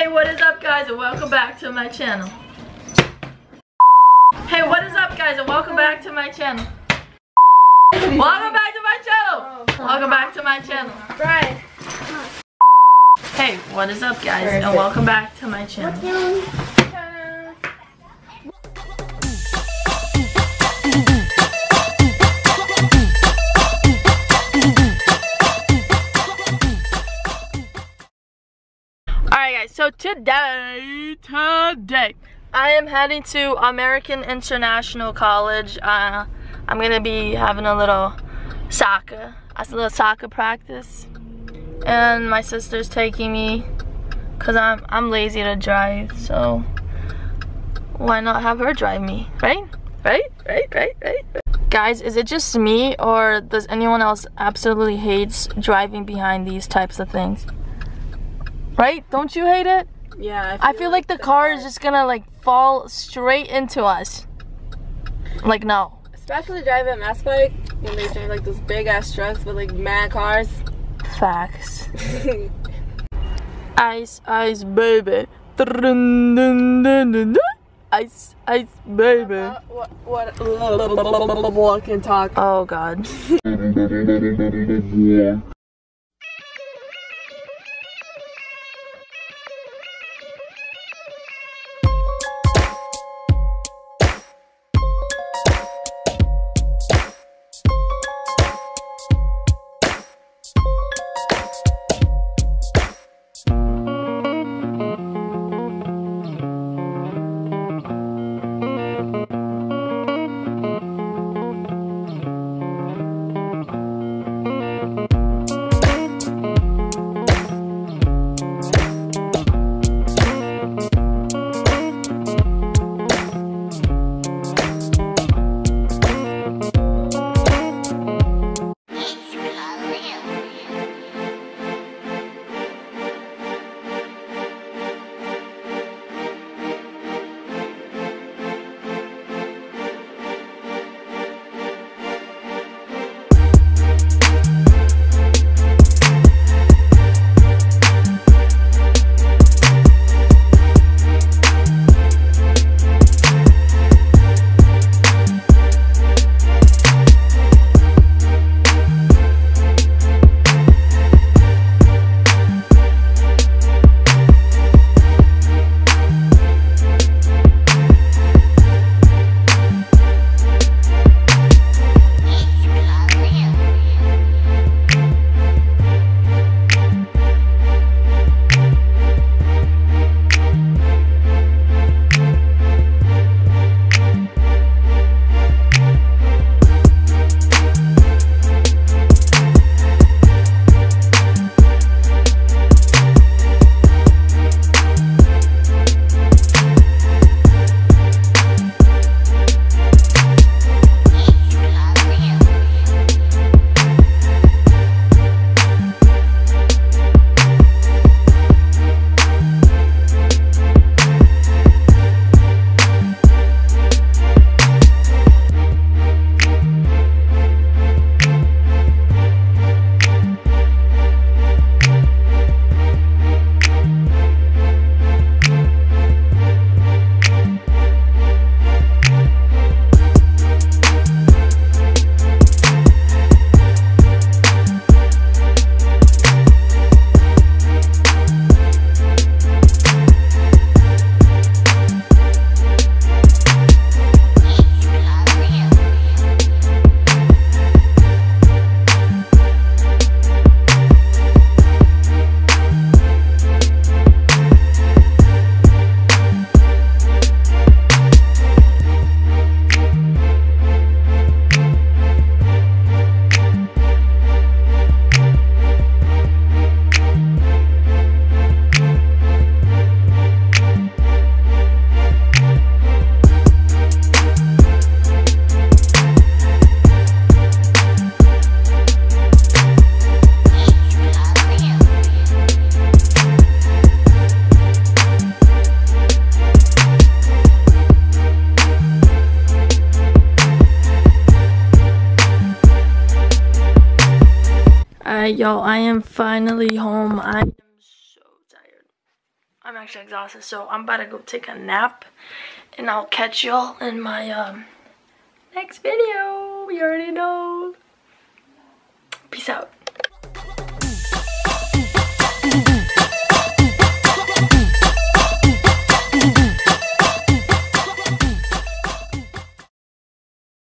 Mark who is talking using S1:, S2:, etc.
S1: Hey, what is up, guys, and welcome back to my channel. Hey, what is up, guys, and welcome back to my channel. Welcome back to my channel. Welcome back to my channel.
S2: Right.
S1: Hey, what is up, guys, and welcome back to my channel. Alright, guys, so today I am heading to American International College. I'm gonna be having a little soccer practice, and my sister's taking me because I'm lazy to drive, so why not have her drive me, right? Guys, is it just me, or does anyone else absolutely hates driving behind these types of things? Right? Don't you hate it?
S2: Yeah,
S1: I feel like the car is just gonna like fall straight into us. Like, no.
S2: Especially driving a mass bike when they're doing like those big ass trucks with like mad cars.
S1: Facts. Ice, ice, baby. Ice, ice, baby.
S2: What can talk?
S1: Oh God. Alright, y'all, I am finally home. I am so tired. I'm actually exhausted, so I'm about to go take a nap, and I'll catch y'all in my next video. You already know. Peace out.